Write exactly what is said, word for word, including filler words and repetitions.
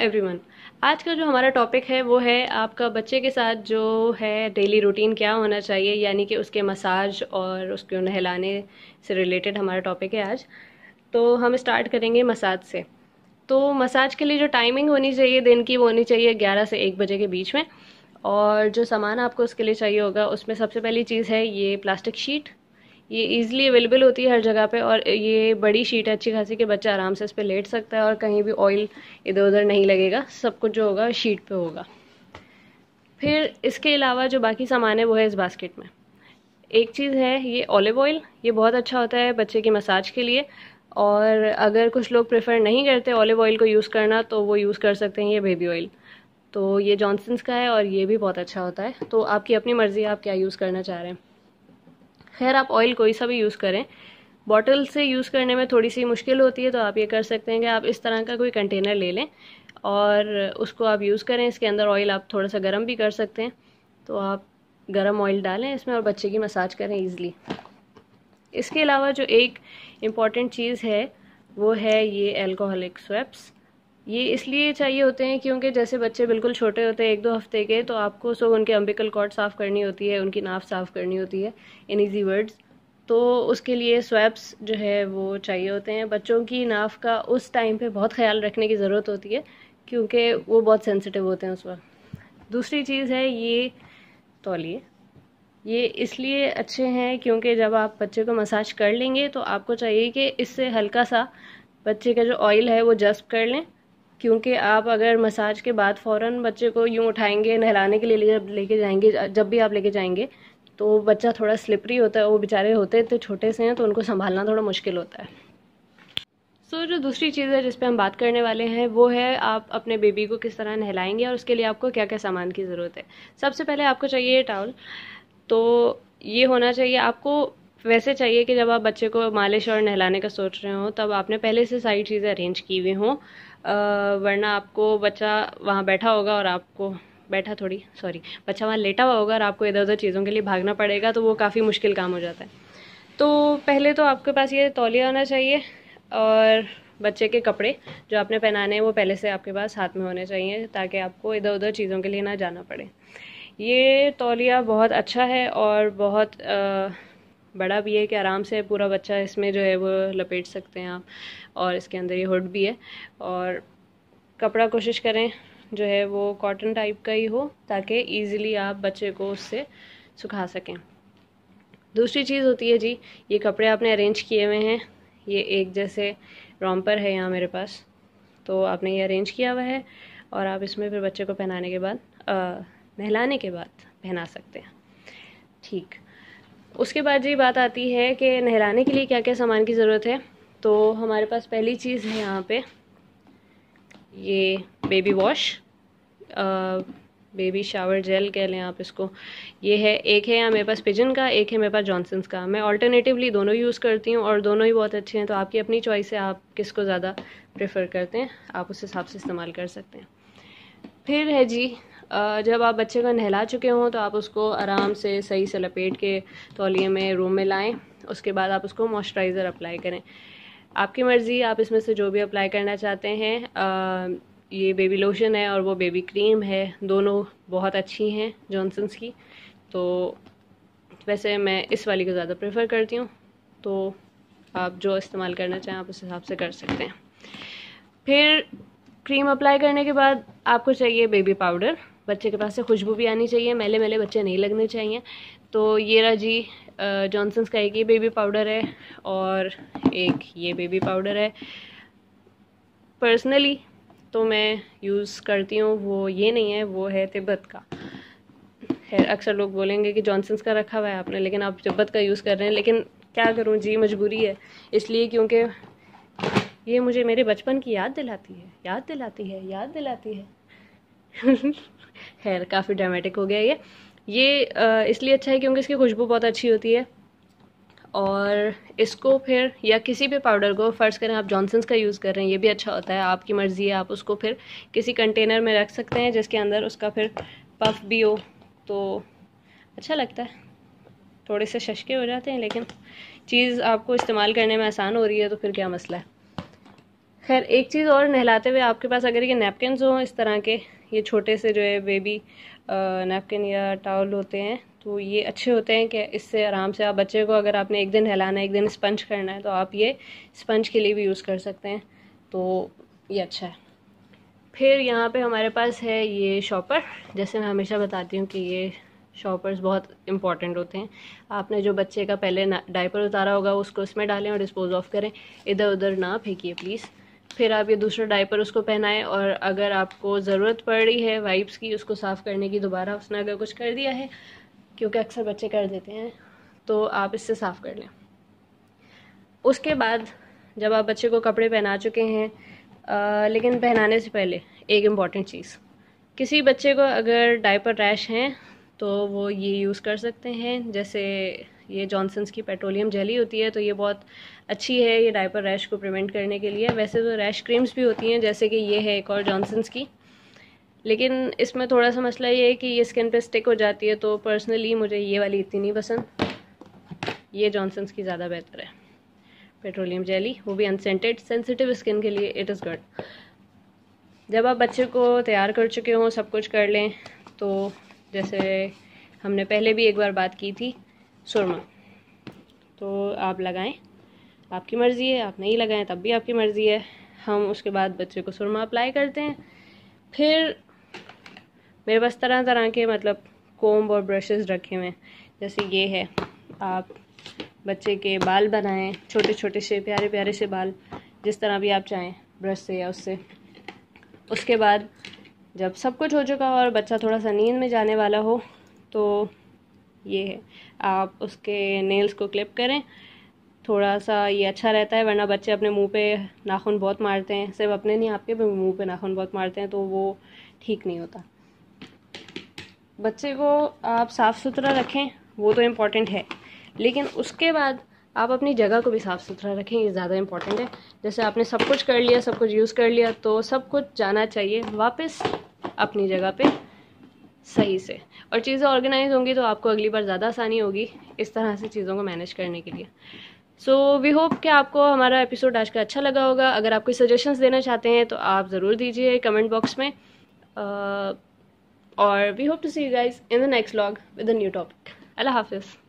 Everyone. आज का जो हमारा टॉपिक है वो है आपका बच्चे के साथ जो है डेली रूटीन क्या होना चाहिए, यानी कि उसके मसाज और उसको नहलाने से रिलेटेड हमारा टॉपिक है आज। तो हम स्टार्ट करेंगे मसाज से। तो मसाज के लिए जो टाइमिंग होनी चाहिए दिन की, वो होनी चाहिए ग्यारह से एक बजे के बीच में। और जो सामान आपको उसके लिए चाहिए होगा, उसमें सबसे पहली चीज़ है ये प्लास्टिक शीट। ये इजीली अवेलेबल होती है हर जगह पे, और ये बड़ी शीट है अच्छी खासी कि बच्चा आराम से इस पर लेट सकता है और कहीं भी ऑयल इधर उधर नहीं लगेगा, सब कुछ जो होगा शीट पे होगा। फिर इसके अलावा जो बाकी सामान है वो है इस बास्केट में। एक चीज़ है ये ऑलिव ऑयल, ये बहुत अच्छा होता है बच्चे की मसाज के लिए। और अगर कुछ लोग प्रेफर नहीं करते ऑलिव ऑयल को यूज़ करना, तो वो यूज़ कर सकते हैं ये बेबी ऑयल। तो ये जॉनसन्स का है और ये भी बहुत अच्छा होता है। तो आपकी अपनी मर्ज़ी है आप क्या यूज़ करना चाह रहे हैं। खैर, आप ऑयल कोई सा भी यूज़ करें, बॉटल से यूज़ करने में थोड़ी सी मुश्किल होती है। तो आप ये कर सकते हैं कि आप इस तरह का कोई कंटेनर ले लें और उसको आप यूज़ करें। इसके अंदर ऑयल आप थोड़ा सा गर्म भी कर सकते हैं। तो आप गर्म ऑयल डालें इसमें और बच्चे की मसाज करें ईज़िली। इसके अलावा जो एक इम्पॉर्टेंट चीज़ है वो है ये अल्कोहलिक स्वैप्स। ये इसलिए चाहिए होते हैं क्योंकि जैसे बच्चे बिल्कुल छोटे होते हैं, एक दो हफ्ते के, तो आपको सो उनके अम्बिकल कॉर्ड साफ़ करनी होती है, उनकी नाफ साफ़ करनी होती है, इन ईजी वर्ड्स। तो उसके लिए स्वैप्स जो है वो चाहिए होते हैं। बच्चों की नाफ का उस टाइम पे बहुत ख्याल रखने की ज़रूरत होती है क्योंकि वो बहुत सेंसिटिव होते हैं उस वक्त। दूसरी चीज़ है ये तौलिए। ये इसलिए अच्छे हैं क्योंकि जब आप बच्चे को मसाज कर लेंगे तो आपको चाहिए कि इससे हल्का सा बच्चे का जो ऑयल है वो जज़्ब कर लें। क्योंकि आप अगर मसाज के बाद फ़ौरन बच्चे को यूँ उठाएंगे नहलाने के लिए, जब लेके जाएंगे, जब भी आप लेके जाएंगे, तो बच्चा थोड़ा स्लिपरी होता है। वो बेचारे होते इतने छोटे से हैं तो उनको संभालना थोड़ा मुश्किल होता है। सो so, जो दूसरी चीज़ है जिस पे हम बात करने वाले हैं वो है आप अपने बेबी को किस तरह नहलाएंगे और उसके लिए आपको क्या क्या सामान की ज़रूरत है। सबसे पहले आपको चाहिए टावल। तो ये होना चाहिए आपको। वैसे चाहिए कि जब आप बच्चे को मालिश और नहलाने का सोच रहे हो तब आपने पहले से सारी चीज़ें अरेंज की हुई हों, वरना आपको बच्चा वहाँ बैठा होगा और आपको बैठा थोड़ी सॉरी बच्चा वहाँ लेटा हुआ होगा और आपको इधर उधर चीज़ों के लिए भागना पड़ेगा, तो वो काफ़ी मुश्किल काम हो जाता है। तो पहले तो आपके पास ये तौलिया होना चाहिए और बच्चे के कपड़े जो आपने पहनाने हैं वो पहले से आपके पास हाथ में होने चाहिए ताकि आपको इधर उधर चीज़ों के लिए ना जाना पड़े। ये तौलिया बहुत अच्छा है और बहुत आ, बड़ा भी है कि आराम से पूरा बच्चा इसमें जो है वो लपेट सकते हैं आप। और इसके अंदर ये हुड भी है। और कपड़ा कोशिश करें जो है वो कॉटन टाइप का ही हो ताकि इजीली आप बच्चे को उससे सुखा सकें। दूसरी चीज़ होती है जी, ये कपड़े आपने अरेंज किए हुए हैं। ये एक जैसे रॉम्पर है यहाँ मेरे पास, तो आपने ये अरेंज किया हुआ है और आप इसमें फिर बच्चे को पहनाने के बाद नहलाने के बाद पहना सकते हैं। ठीक, उसके बाद ये बात आती है कि नहलाने के लिए क्या क्या सामान की ज़रूरत है। तो हमारे पास पहली चीज़ है यहाँ पे ये baby wash, baby shower gel कह लें आप इसको। ये है, एक है यहाँ मेरे पास पिजन का, एक है मेरे पास जॉनसन्स का। मैं ऑल्टरनेटिवली दोनों यूज़ करती हूँ और दोनों ही बहुत अच्छे हैं। तो आपकी अपनी चॉइस है, आप किसको ज़्यादा प्रेफर करते हैं, आप उस हिसाब से इस्तेमाल कर सकते हैं। फिर है जी, जब आप बच्चे को नहला चुके हों तो आप उसको आराम से सही से लपेट के तौलिए में रूम में लाएं। उसके बाद आप उसको मॉइस्चराइज़र अप्लाई करें। आपकी मर्ज़ी, आप इसमें से जो भी अप्लाई करना चाहते हैं। आ, ये बेबी लोशन है और वो बेबी क्रीम है, दोनों बहुत अच्छी हैं जॉनसन्स की। तो वैसे मैं इस वाली को ज़्यादा प्रेफर करती हूँ। तो आप जो इस्तेमाल करना चाहें आप उस हिसाब से कर सकते हैं। फिर क्रीम अप्लाई करने के बाद आपको चाहिए बेबी पाउडर। बच्चे के पास से खुशबू भी आनी चाहिए, मैले मैले बच्चे नहीं लगने चाहिए। तो ये रहा जी जॉनसन्स का एक ये बेबी पाउडर है और एक ये बेबी पाउडर है। पर्सनली तो मैं यूज़ करती हूँ वो ये नहीं है, वो है तिब्बत का। खैर, अक्सर लोग बोलेंगे कि जॉनसन्स का रखा हुआ है आपने, लेकिन आप तिब्बत का यूज़ कर रहे हैं। लेकिन क्या करूँ जी, मजबूरी है। इसलिए क्योंकि ये मुझे मेरे बचपन की याद दिलाती है याद दिलाती है याद दिलाती है खैर, काफ़ी ड्रामेटिक हो गया ये ये इसलिए अच्छा है क्योंकि इसकी खुशबू बहुत अच्छी होती है। और इसको फिर, या किसी भी पाउडर को, फ़र्ज़ करें आप जॉनसन्स का यूज़ कर रहे हैं, ये भी अच्छा होता है, आपकी मर्ज़ी है। आप उसको फिर किसी कंटेनर में रख सकते हैं जिसके अंदर उसका फिर पफ भी हो, तो अच्छा लगता है। थोड़े से शशके हो जाते हैं लेकिन चीज़ आपको इस्तेमाल करने में आसान हो रही है तो फिर क्या मसला है। खैर एक चीज़ और, नहलाते हुए आपके पास अगर ये नैपकिन्स हों इस तरह के, ये छोटे से जो है बेबी नैपकिन या टॉवल होते हैं, तो ये अच्छे होते हैं कि इससे आराम से आप बच्चे को, अगर आपने एक दिन नहलाना है एक दिन स्पंज करना है, तो आप ये स्पंज के लिए भी यूज़ कर सकते हैं, तो ये अच्छा है। फिर यहाँ पे हमारे पास है ये शॉपर। जैसे मैं हमेशा बताती हूँ कि ये शॉपर्स बहुत इंपॉर्टेंट होते हैं। आपने जो बच्चे का पहले डायपर उतारा होगा उसको उसमें डालें और डिस्पोज ऑफ करें, इधर उधर ना फेंकिए प्लीज़। फिर आप ये दूसरा डायपर उसको पहनाएं, और अगर आपको ज़रूरत पड़ रही है वाइप्स की उसको साफ़ करने की, दोबारा उसने अगर कुछ कर दिया है, क्योंकि अक्सर बच्चे कर देते हैं, तो आप इससे साफ़ कर लें। उसके बाद जब आप बच्चे को कपड़े पहना चुके हैं, आ, लेकिन पहनाने से पहले एक इम्पॉर्टेंट चीज़, किसी बच्चे को अगर डायपर रैश हैं तो वो ये यूज़ कर सकते हैं। जैसे ये जॉनसन्स की पेट्रोलियम जेली होती है, तो ये बहुत अच्छी है ये डायपर रैश को प्रिवेंट करने के लिए। वैसे तो रैश क्रीम्स भी होती हैं, जैसे कि ये है एक और जॉनसन्स की, लेकिन इसमें थोड़ा सा मसला ये है कि ये स्किन पे स्टिक हो जाती है, तो पर्सनली मुझे ये वाली इतनी नहीं पसंद, ये जॉनसन्स की ज़्यादा बेहतर है पेट्रोलियम जेली, वो भी अनसेंटेड। सेंसिटिव स्किन के लिए इट इज़ गुड। जब आप बच्चे को तैयार कर चुके हों, सब कुछ कर लें, तो जैसे हमने पहले भी एक बार बात की थी, सुरमा तो आप लगाएं, आपकी मर्ज़ी है, आप नहीं लगाएं तब भी आपकी मर्ज़ी है। हम उसके बाद बच्चे को सुरमा अप्लाई करते हैं। फिर मेरे पास तरह तरह के मतलब कोम्ब और ब्रशेस रखे हुए हैं। जैसे ये है, आप बच्चे के बाल बनाएं, छोटे छोटे से प्यारे प्यारे से बाल, जिस तरह भी आप चाहें, ब्रश से या उससे। उसके बाद जब सब कुछ हो चुका हो और बच्चा थोड़ा सा नींद में जाने वाला हो, तो ये है, आप उसके नेल्स को क्लिप करें। थोड़ा सा ये अच्छा रहता है, वरना बच्चे अपने मुंह पे नाखून बहुत मारते हैं, सिर्फ अपने नहीं आपके भी मुंह पे नाखून बहुत मारते हैं, तो वो ठीक नहीं होता। बच्चे को आप साफ़ सुथरा रखें, वो तो इम्पॉर्टेंट है, लेकिन उसके बाद आप अपनी जगह को भी साफ़ सुथरा रखें, ये ज़्यादा इम्पॉर्टेंट है। जैसे आपने सब कुछ कर लिया, सब कुछ यूज़ कर लिया, तो सब कुछ जाना चाहिए वापस अपनी जगह पे सही से, और चीज़ें ऑर्गेनाइज होंगी तो आपको अगली बार ज़्यादा आसानी होगी इस तरह से चीज़ों को मैनेज करने के लिए। सो वी होप कि आपको हमारा एपिसोड आज का अच्छा लगा होगा। अगर आप कोई सजेशंस देना चाहते हैं तो आप ज़रूर दीजिए कमेंट बॉक्स में, uh, और we hope to see you guys in the next vlog with a new topic. अल्लाह हाफिज़।